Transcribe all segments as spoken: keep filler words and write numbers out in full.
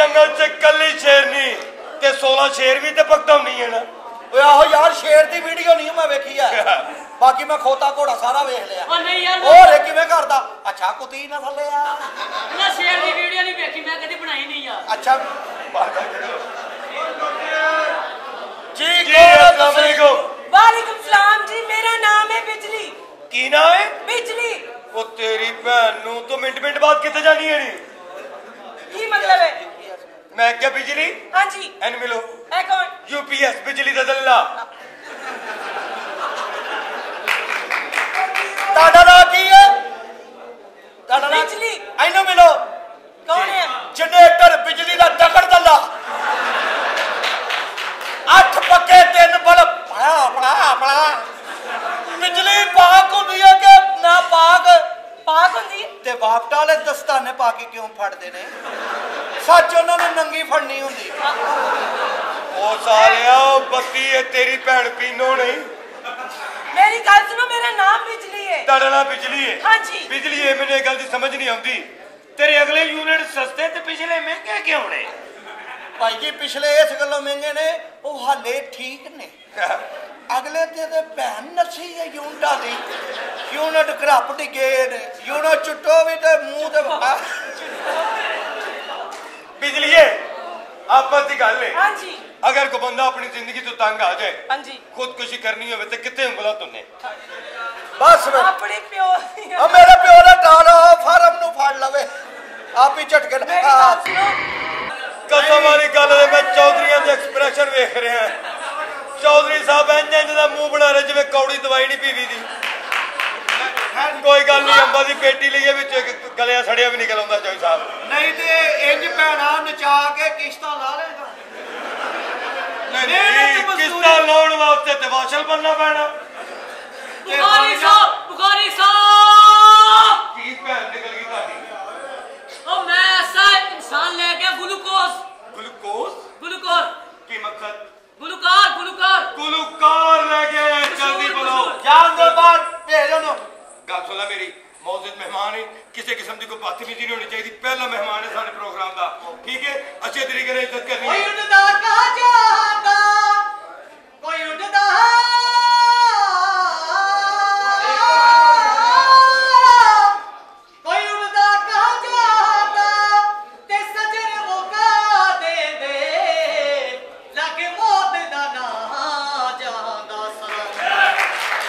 जंगल च कली शेरनी ते सोलह शेर भी तो भगदौनी है ना। आहो यार शेर दी वीडियो नहीं मैं वेखी है, बाकी मैं खोता घोड़ा सारा वेख लिया। ओ नहीं यार और एक किवें करदा? अच्छा कुत्ती ना थल्ले आ ना शेर दी वीडियो नहीं वेखी मैं, कदी बनाई नहीं यार। अच्छा जी जी अस्सलाम वालेकुम। वालेकुम सलाम जी, मेरा नाम है बिजली। की नाम है? बिजली। ओ तेरी भैन नू तो मिनट मिनट बाद किथे जानी है नी? की मतलब है? मैं क्या बिजली? हाँ जी। एन मिलो। है कौन? यूपीएस बिजली दा दल्ला। ताड़ा ना की है? ताड़ा ना बिजली। आइनो मिलो। कौन है? जनरेटर बिजली दा दगड़ दल्ला। अठ पक्के तीन बल्ब पड़ा पड़ा पड़ा। बिजली पाक होंदी है कि ना पाक? पाक होंदी है। ते वापटा वाले दस्ताने पा के क्यों फड़दे ने? सच उन्होंने नंगी फड़नी होंदी। ओ सालिया बत्ती है तेरी भैन पीनो नहीं। मेरी गल सुनो, मेरा नाम बिजली है। तड़ना बिजली है? हाँ जी। बिजली है, मैंने गल दी समझ नहीं आती। तेरे अगले यूनिट सस्ते ते पिछले महंगे क्यों ने? भाई जी पिछले इस गलों महंगे ने, वो हाले ठीक ने। अगले ते ते भैन नसी है यूनिटा दी। यूनिट घरप डिगे ने, यूनिट चुट्टो भी ते मुंह ते बिजली है आपस की गल है। हाँ जी। अगर कोई बंदा अपनी जिंदगी तो तंग आ जाए, हाँ जी, खुदकुशी करनी हो तो कितने उंगला तुन्ने? बस अपने प्यो अब मेरे प्यो ने टालो फार्म नु फाड़ लवे आप ही झटके। मेरी बात सुनो। कसम वाली गल है, मैं चौधरीਆਂ ਦੇ एक्सप्रेशन वेख रहा है। चौधरी साहब इंज इंज दा मुंह बना रहे जिवें कौड़ी दवाई नहीं पीवी दी। कोई गल नहीं, अंबा दी पेटी लईए विच गलिया सड़िया भी निकल आउंदा चौधरी साहब। नहीं ते इंज भैणा नचा के किश्तां ला लेगा। नहीं नहीं किस्ता लाउण वास्ते ते वाशल बनना पैना। बुखारी साहब, बुखारी साहब की भैन निकल गई ताडी? ओ मैं ऐसा इंसान ले गया ग्लूकोज। ग्लूकोज? ग्लूकोज की मकसद? गुलूकार गुलूकार गुलूकार लेके जल्दी बुलाओ। जान दो बाहर भेजो नो। गल सुन मेरी, मौजूद मेहमान है, किसी किस्म की कोई बदतमीजी नहीं होनी चाहिए। पहला मेहमान है सारे प्रोग्राम का, ठीक है? अच्छे तरीके से इज्जत करनी है। कोई उड़दा का जाता, कोई उड़दा कोई उड़दा का जाता ते सजन मौका दे दे लागे मौत दा ना जांदा सलाम।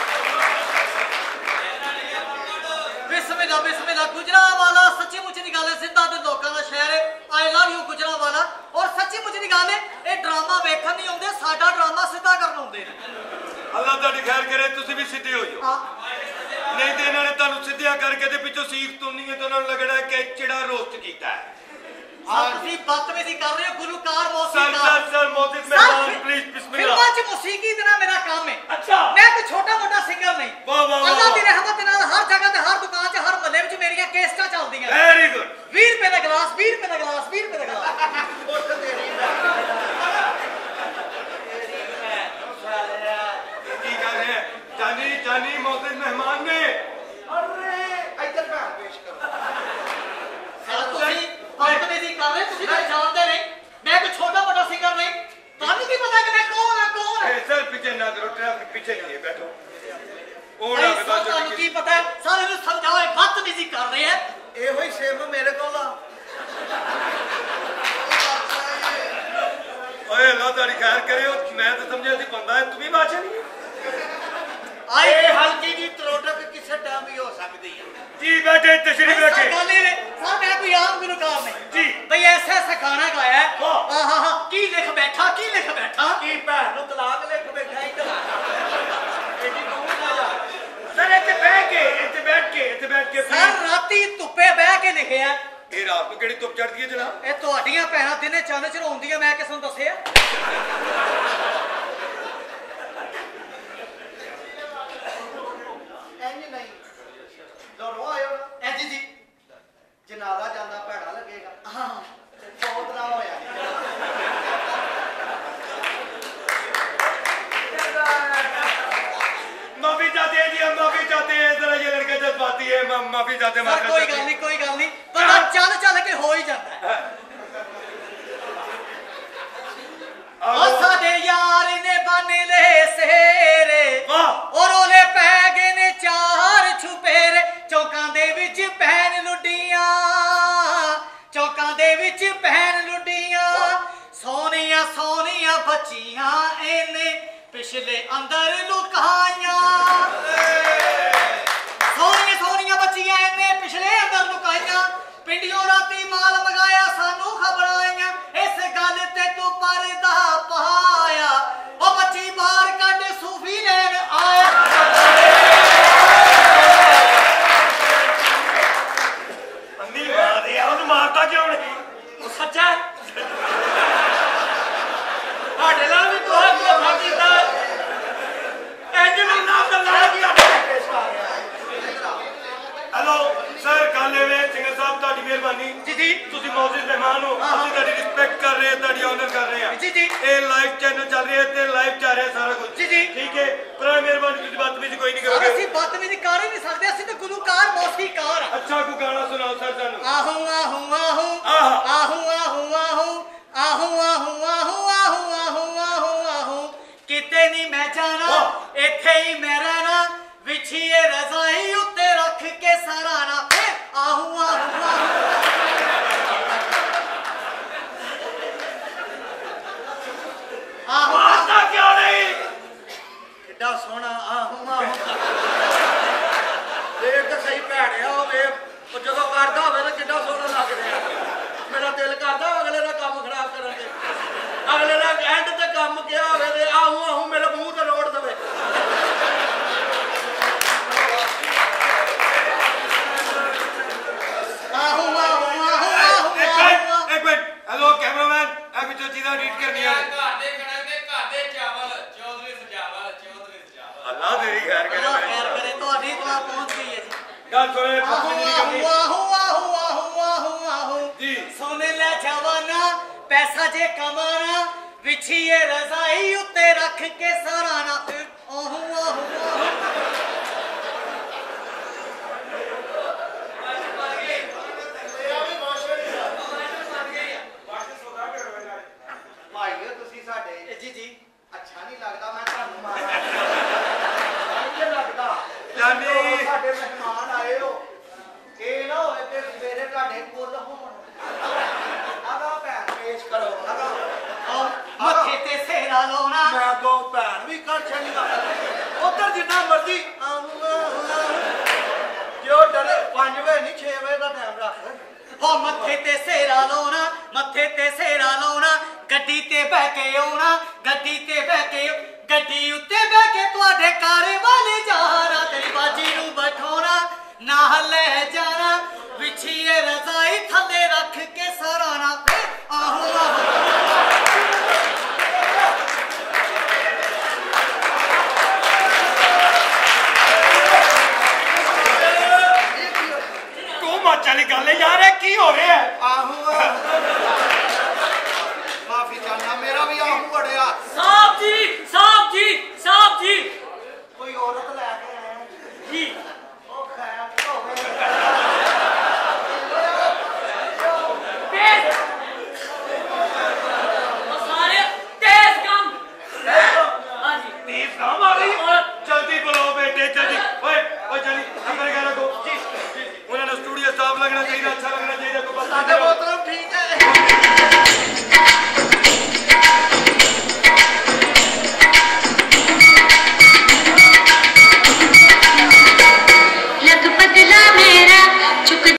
बिस्मिल्लाह बिस्मिल्लाह। गुजरांवाला सच्ची मुच्ची दी गल है, सिद्धा ते लोकां दा शहर है। I love you Gujranwala. और सच्ची मुच्ची दी गल है, ये ड्रामा वेखण नहीं आउंदे, साडा ड्रामा सिद्धा करन आउंदे ने। अल्लाह तुहाडी खैर करे, तुसीं भी सीधे हो जाओ। नहीं तो इन्होंने तुहानू सीधिया करके ते पिछों सीख तुन्नी है तो उन्होंने लगना है कि चिड़ा रोस्ट कीता है। ਤੁਸੀਂ ਬਦਤਮੀਜ਼ੀ ਕਰ ਰਹੇ ਹੋ। ਗੁਲੂਕਾਰ सर ਮੌਸੀਕਾਰ सर सर मौजूद मेहमान प्लीज बिस्मिल्लाह। ਫਿਲਮਾਂ 'ਚ ਮੌਸੀਕੀ ਦੇਣਾ ਮੇਰਾ ਕੰਮ ਹੈ। अच्छा ਮੈਂ ਕੋਈ ਛੋਟਾ ਮੋਟਾ ਸਿੰਗਰ ਨਹੀਂ। वाह वाह वाह ਅੱਲਾਹ ਦੀ ਰਹਿਮਤ ਦੇ ਨਾਲ ਹਰ ਜਗ੍ਹਾ ਤੇ ਹਰ ਦੁਕਾਨ 'ਚ ਹਰ ਮਹੱਲੇ ਵਿੱਚ ਮੇਰੀਆਂ ਕੇਸਟਾਂ ਚੱਲਦੀਆਂ। Very good. ਵੀਹ ਰੁਪਏ ਦਾ ਗਲਾਸ, ਵੀਹ ਰੁਪਏ ਦਾ ਗਲਾਸ, ਵੀਹ ਰੁਪਏ ਦਾ ਗਲਾਸ। ਉੱਠ ਤੇਰੀ की कर रहे हैं? जानी जानी मौजूद मेहमान ने। ਅਰੇ ਇੱਧਰ ਭੈਣ ਪੇਸ਼ ਕਰੋ। ਤੁਸੀਂ ਬਦਤਮੀਜ਼ੀ ਕਰ ਰਹੇ, ਤੁਸੀਂ ਤਾਂ ਜਾਣਦੇ ਨਹੀਂ ਮੈਂ ਕੋਈ ਛੋਟਾ ਮੋਟਾ ਸਿੰਗਰ ਨਹੀਂ। ਤੁਹਾਨੂੰ ਕੀ ਪਤਾ ਕਿ ਮੈਂ ਕੌਣ ਹਾਂ ਕੌਣ ਹਾਂ? ए, सर पीछे ना करो, ट्रैफिक पीछे नहीं है, बैठो। ओ ना ਨਹੀਂ, बता ਤੁਹਾਨੂੰ जो ਕੀ ਪਤਾ ਹੈ? ਸਾਰੇ ਨੂੰ ਸਮਝਾਓ ਇਹ ਬਦਤਮੀਜ਼ੀ ਕਰ ਰਹੇ ਹੈ। ਇਹੋ ਹੀ ਸੇਮ ਮੇਰੇ ਕੋਲ ਆ। ओए अल्लाह तारी खैर करे, मैं तो समझा सी बंदा है, तू भी बादशाह नहीं है। ਆਏ ਹਲਕੀ ਜੀ ਤਰੋਟਕ ਕਿਸੇ ਟਾਈਮ ਵੀ ਹੋ ਸਕਦੀ ਹੈ। जी बैठे तशरीफ रखे। ਗੱਲ ਇਹ ਸਰ ਮੈਂ ਕੋਈ ਆਮ ਗੁਲੂਕਾਰ ਨਹੀਂ जी ਬਈ ਐਸਾ ਐਸਾ ਗਾਣਾ ਗਾਇਆ ਹੈ। ਆਹ ਹਾ ਹਾ ਕੀ ਲਿਖ ਬੈਠਾ ਕੀ ਲਿਖ ਬੈਠਾ ਕੀ ਭੈਣ ਨੂੰ ਤਲਾਕ ਲਿਖ ਬੈਠਾ ਹੀ ਤਲਾਕ ਇਹਦੀ ਕੌਣ ਨਾ ਜਾ। सर इतने बैठ के इतने बैठ के इतने बैठ के ਸਰ ਰਾਤੀ ਧੁੱਪੇ ਬਹਿ ਕੇ ਲਿਖਿਆ। ये रात को केड़ी धुप चढ़ती है जनाब? ਇਹ ਤੁਹਾਡੀਆਂ ਭੈਣਾਂ ਦਿਨੇ ਚੰਨ ਚੜਾਉਂਦੀਆਂ, ਮੈਂ ਕਿਸ ਨੂੰ ਦੱਸਿਆ? ਇੰਜ ਨਹੀਂ ਦਰੋ ਆਇਓ ਨਾ ਇੰਜ ਜੀ ਜਨਾਜ਼ਾ ਜਾਂਦਾ ਭੈੜਾ ਲੱਗੇਗਾ। ਹਾਂ ਬਹੁਤ ਨਾ ਹੋਇਆ। माफी चाहते हैं जी, हम माफी चाहते हैं। जरा ये लड़का जज्बाती है, माफी चाहते हैं। कोई गल नहीं कोई गल नहीं, बंदा चल चल के हो ही जाता है। सोनिया बच्चियां इन्ने पिछले अंदर लुकाइया सोनिया सोनिया बच्चियां इन्ने पिछले अंदर लुकाइया पिंडियों राती माल मंगाया सानू खबर आईया इस गल ते तू पर्दा पाया ओ बच्ची बाहर कट सूफी लेन आया अंधी मार दे ਉਹਨੂੰ ਮਾਰਦਾ ਕਿਉਂ ਨਹੀਂ ਉਹ ਸੱਚਾ ਸਾਡੇ ਨਾਲ ਵੀ ਤੂੰ ਹੱਥ ਧੋਖਾ ਕੀਤਾ ਇੰਜ ਵੀ ਨਾਮ ਦਾ ਲਾ ਗਿਆ हेलो सर काले में सिंगर साहब ਤੁਹਾਡੀ ਮਿਹਰਬਾਨੀ ਜੀ ਜੀ ਤੁਸੀਂ ਮੌਜੂਦ ਮਹਿਮਾਨ ਹੋ ਅਸੀਂ ਤੁਹਾਡੀ ਰਿਸਪੈਕਟ ਕਰ ਰਹੇ ਹਾਂ ਤੁਹਾਡੀ ਆਨਰ ਕਰ ਰਹੇ ਹਾਂ ਜੀ ਜੀ ਇਹ ਲਾਈਵ ਚੈਨਲ ਚੱਲ ਰਿਹਾ ਤੇ ਲਾਈਵ ਚੱਲ ਰਿਹਾ ਸਾਰਾ ਕੁਝ ਜੀ ਜੀ ਠੀਕ ਹੈ ਪਰ ਮਿਹਰਬਾਨੀ ਤੁਸੀਂ ਬਦਤਮੀਜ਼ੀ ਕੋਈ ਨਹੀਂ ਕਰੋਗੇ ਅਸੀਂ ਬਦਤਮੀਜ਼ੀ ਕਰ ਹੀ ਨਹੀਂ ਸਕਦੇ ਅਸੀਂ ਤਾਂ ਗੁਲੂਕਾਰ ਮੌਸੀਕਾਰ ਆ ਅੱਛਾ ਕੋਈ ਗਾਣਾ ਸੁਣਾਓ ਸਰ ਸਾਨੂੰ ਆਹੂ ਆਹੂ ਆਹੂ ਆਹ। ਆਹੂ ਆਹੂ ਆਹੂ ਆਹੂ ਆਹੂ ਆਹੂ ਆਹੂ ਆਹੂ ਆਹੂ ਆਹੂ ਕਿਤੇ ਨਹੀਂ ਮੈਂ ਜਾਣਾ ਇੱਥੇ ਹੀ ਮੈਂ ਰਹਿਣਾ ਵਿਛੀਏ ਰਜ਼ਾਈ ਉੱਤੇ ਰੱਖ ਕੇ ਸਰਾਣਾ ਫਿਰ ਆਹੂ ਆਹੂ ਆਹੂ ਆਹੂ ਮਾਰਦਾ ਕਿਉਂ ਨਹੀਂ ਕਿੱਡਾ ਸੋਹਣਾ ਆਹੂ ਆਹੂ ਦੇਖ ਤਾਂ ਸਹੀ ਭੈਣਿਆ ਉਹ ਵੇਖ ਉਹ ਜਦੋਂ ਕਰਦਾ ਹੋਵੇ ਤਾਂ ਕਿੱਡਾ ਸੋਹਣਾ ਲੱਗ ਰਿਹਾ ਮੇਰਾ ਦਿਲ ਕਰਦਾ ਅਗਲੇ ਦਾ ਕੰਮ ਖਰਾਬ ਕਰਨ ਤੇ ਅਗਲੇ ਦਾ ਐਂਡ ਤੇ ਕੰਮ ਕਿਹਾ ਹੋਵੇ ਤੇ ਆਹੂ ਆਹੂ ਮੇਰੇ ਮੂੰਹ ਤੇ ਰੋੜ ਦੇਵੇ ਆਹੂ ਆਹੂ ਆਹੂ ਆਹੂ ਇੱਕ ਮਿੰਟ ਇੱਕ ਮਿੰਟ ਹੈਲੋ ਕੈਮਰਾਮੈਨ ਇਹ ਵਿੱਚੋਂ ਚੀਜ਼ਾਂ ਐਡਿਟ ਕਰਨੀਆਂ ਨੇ ਘਰ ਦੇ ਕਣਕ ਦੇ ਘਰ ਦੇ ਚਾਵਲ ਚੌਧਰੀ ਸਜਾਵਲ ਚੌਧਰੀ ਸਜਾਵਲ ਅੱਲਾ ਤੇਰੀ ਖੈਰ ਕਰੇ ਅੱਲਾ ਖੈਰ ਕਰੇ ਤੁਹਾਡੀ ਦੁਆ ਪਹੁੰਚ ਗਈ ਹੈ ਜੀ ਗੱਲ ਸੁਣੇ ਆਹੂ ਪੱਪੂ ਜੀ ਦੀ ਆਹੂ ਆਹੂ ਆਹੂ ਆਹੂ ਆਹੂ ਜੀ। ਸੋਨੇ ਲੈ ਜਵਾਨਾ ਪੈਸਾ ਜੇ ਕਮਾਣਾ ਵਿਛੀਏ ਰਜ਼ਾਈ ਉੱਤੇ ਰੱਖ ਕੇ ਸਰਾਣਾ ਫਿਰ ਆਹੂ ਆਹੂ ਆਹੂ ਭਾਈ ਤੁਸੀਂ ਸਾਡੇ ਜੀ ਜੀ ਅੱਛਾ ਨਹੀਂ ਲੱਗਦਾ ਮੈਂ ਤੁਹਾਨੂੰ ਮਾਰਾਂ ਨਹੀਂ ਲੱਗਦਾ ਜਾਨੀ। ਜਦੋਂ ਸਾਡੇ ਮਹਿਮਾਨ ਆਏ ਹੋ ਇਹ ਨਾ ਹੋਵੇ ਕਿ ਸਵੇਰੇ ਤੁਹਾਡੇ ਕੋਲ ਹੋਣ ਆਗਾ ਭੈਣ ਪੇਸ਼ ਕਰੋ ਆਗਾ ਮੱਥੇ ਤੇ ਸੇਰਾ ਲਾਉਣਾ ਮੈਂ ਕੋ ਭੈਣ ਵੀ ਕਰ ਛੱਡਦਾ ਉਧਰ ਜਿੰਨਾ ਮਰਜ਼ੀ ਜੋ ਡਰੇ ਪੰਜ ਵਜੇ ਨਹੀਂ ਛੇ ਵਜੇ ਦਾ ਟਾਈਮ ਰੱਖ ਹੋ ਮੱਥੇ ਤੇ ਸੇਰਾ ਲਾਉਣਾ ਮੱਥੇ ਤੇ ਸੇਰਾ ਲਾਉਣਾ ਗੱਡੀ ਤੇ ਬਹਿ ਕੇ ਆਉਣਾ ਗੱਡੀ ਤੇ ਬਹਿ ਕੇ ਗੱਡੀ ਉੱਤੇ ਬਹਿ ਕੇ ਤੁਹਾਡੇ ਘਰ ਵਾਲੇ ਜਾਣਾ ਤੇਰੀ ਬਾਜੀ ਨੂੰ ਬਿਠਾਉਣਾ ਨਾ ਲੈ ਜਾਣਾ ਵਿਛੀਏ ਰਜ਼ਾਈ ਥੱਲੇ ਰੱਖ